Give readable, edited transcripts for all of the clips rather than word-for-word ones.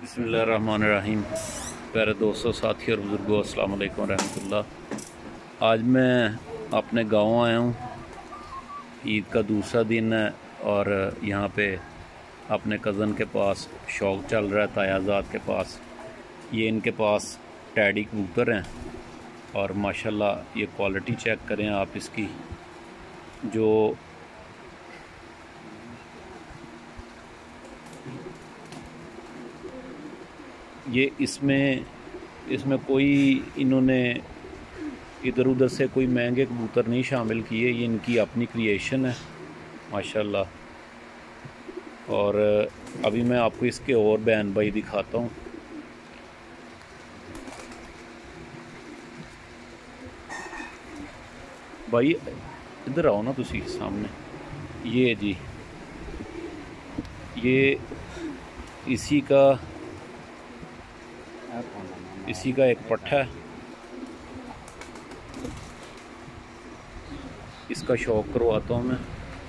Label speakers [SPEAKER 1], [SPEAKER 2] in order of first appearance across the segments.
[SPEAKER 1] बिस्मिल्लाहिर्रहमानिर्रहीम। प्यारे दोस्तों, साथी और बुज़ुर्गों, अस्सलाम वालेकुम रहमतुल्लाह। आज मैं अपने गांव आया हूँ। ईद का दूसरा दिन है और यहाँ पे अपने कज़न के पास शौक़ चल रहा है, तायाज़ाद के पास। ये इनके पास टैडी कबूतर हैं और माशाल्लाह ये क्वालिटी चेक करें आप इसकी। जो ये इसमें कोई इन्होंने इधर उधर से कोई महंगे कबूतर नहीं शामिल किए। ये इनकी अपनी क्रिएशन है माशाल्लाह। और अभी मैं आपको इसके और बयान भाई दिखाता हूँ। भाई इधर आओ ना तुसी सामने। ये जी, ये इसी का एक पट्ठा है। इसका शौक़ करवाता हूँ मैं।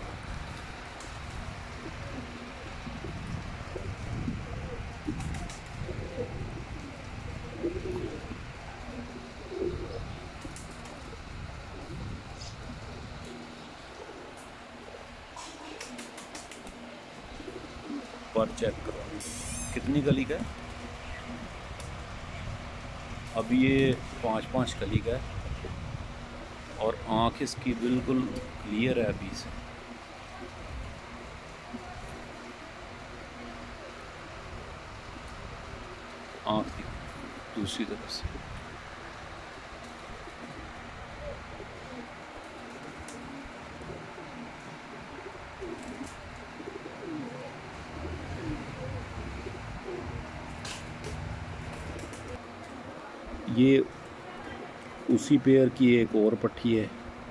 [SPEAKER 1] पर चेक करो कितनी कली का है। अभी ये 5-5 कली का है और आँख इसकी बिल्कुल क्लियर है अभी से। आँख दूसरी तरफ से। ये उसी पेयर की एक और पट्टी है।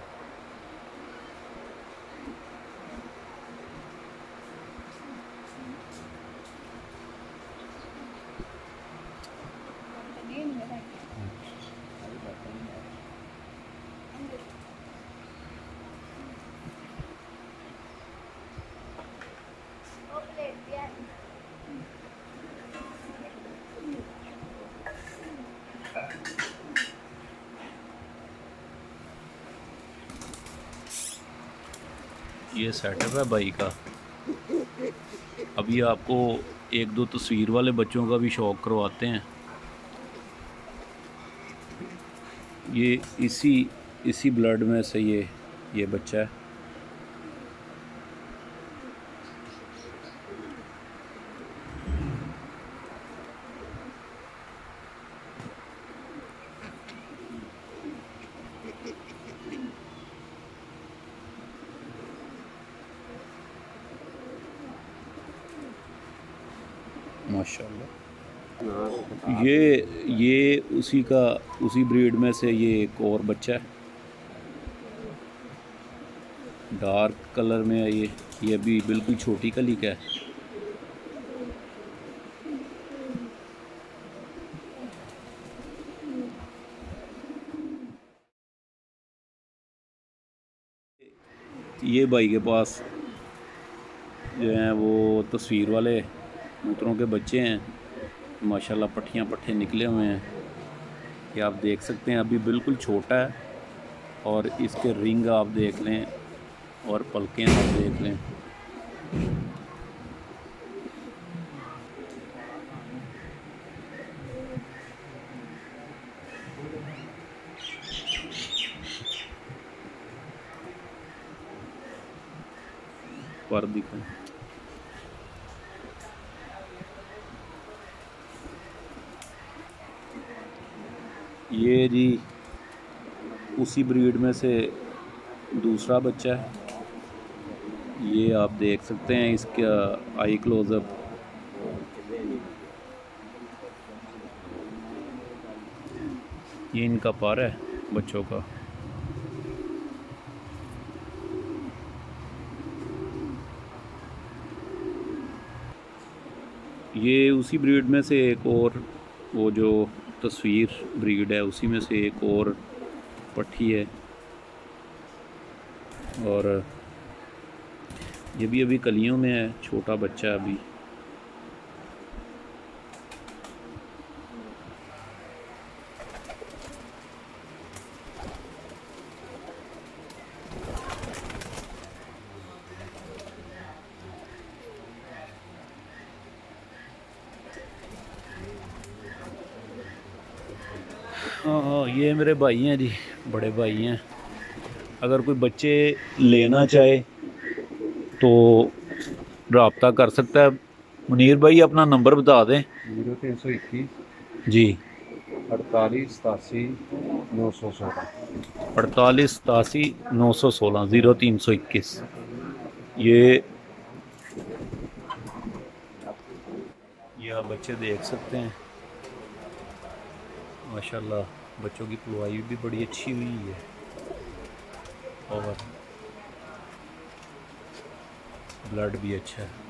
[SPEAKER 1] ये सेटअप है भाई का। अभी आपको एक दो तस्वीर वाले बच्चों का भी शौक़ करवाते हैं। ये इसी ब्लड में से ये बच्चा है। माशाल्लाह। ये उसी ब्रीड में से ये एक और बच्चा है। डार्क कलर में है ये अभी बिल्कुल छोटी कली का है। ये भाई के पास जो हैं वो तस्वीर वाले कबूतरों के बच्चे हैं। माशाल्लाह पट्ठे निकले हुए हैं। ये आप देख सकते हैं अभी बिल्कुल छोटा है। और इसके रिंग आप देख लें और पलकें आप देख लें। पर दिखें ये जी उसी ब्रीड में से दूसरा बच्चा है। ये आप देख सकते हैं इसका आई क्लोजअप। ये इनका पर है बच्चों का। ये उसी ब्रीड में से एक और वो जो तस्वीर ब्रीड है उसी में से एक और पट्टी है। और ये भी अभी कलियों में है, छोटा बच्चा अभी। हाँ, ये मेरे भाई हैं जी, बड़े भाई हैं। अगर कोई बच्चे लेना चाहे तो रब्ता कर सकता है। मुनीर भाई अपना नंबर बता दें।
[SPEAKER 2] 0321
[SPEAKER 1] जी,
[SPEAKER 2] 48 87 916।
[SPEAKER 1] 48 87 916, 0321। ये आप बच्चे देख सकते हैं, माशाल्लाह बच्चों की पलवाई भी बड़ी अच्छी हुई है और ब्लड भी अच्छा है।